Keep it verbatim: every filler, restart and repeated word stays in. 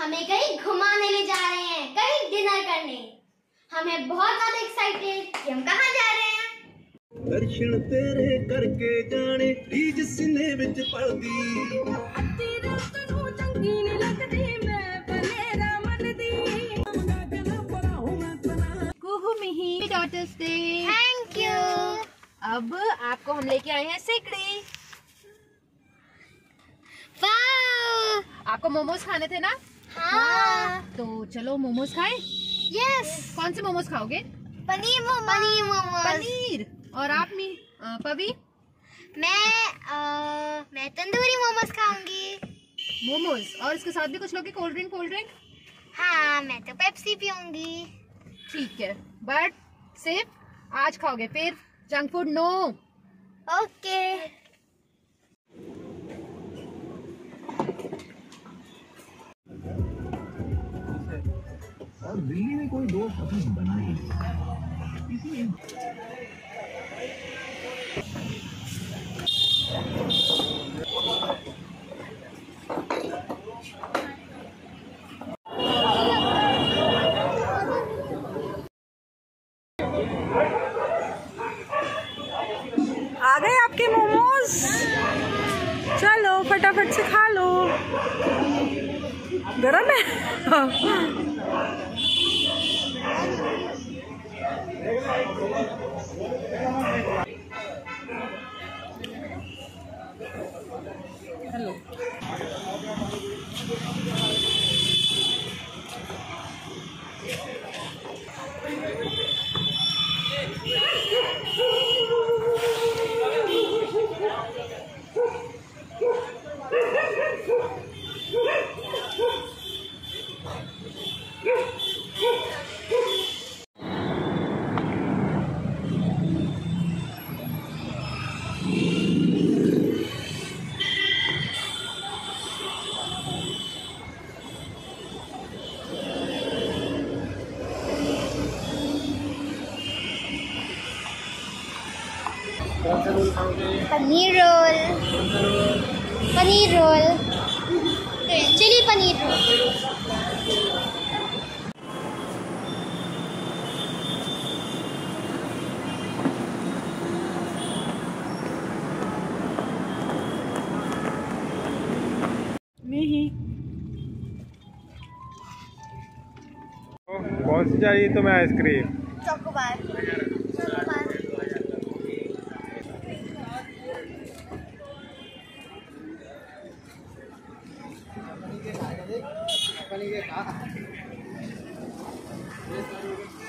हमें कहीं घुमाने ले जा रहे हैं, कहीं डिनर करने। हमें बहुत ज्यादा एक्साइटेड कि हम कहाँ जा रहे हैं। दर्शन तेरे करके जाने रीज सीने विच पलदी अद्धी रात नूं चंगी नहीं लगदी मैं बनेरा मन दी कुहू मिही डॉटर्स डे। Thank you. अब आपको हम लेके आए हैं सिकड़ी। वाह, आपको मोमोज खाने थे ना? हाँ। तो चलो मोमोज खाएं। यस। कौन से मोमोज खाओगे? पनीर मोमोज। पनीर मोमोज। पनीर। और आप मी आ, पवी? मैं आ, मैं तंदूरी मोमोज खाऊंगी। मोमोज और इसके साथ भी कुछ लोग कोल्ड ड्रिंक कोल्ड ड्रिंक हाँ, मैं तो पेप्सी पीऊंगी। ठीक है, बट सिर्फ आज खाओगे, फिर जंक फूड नो। ओके। और दिल्ली में कोई दोस्त अपनी बना ही इसलिए आ गए आपके मोमोज। चलो फटाफट से खा लो, गरम है। Hello, paneer roll, paneer roll, chilli paneer roll. नहीं, कौन सी चाहिए तुम्हें आइसक्रीम? चॉकोबार। चॉकोबार। के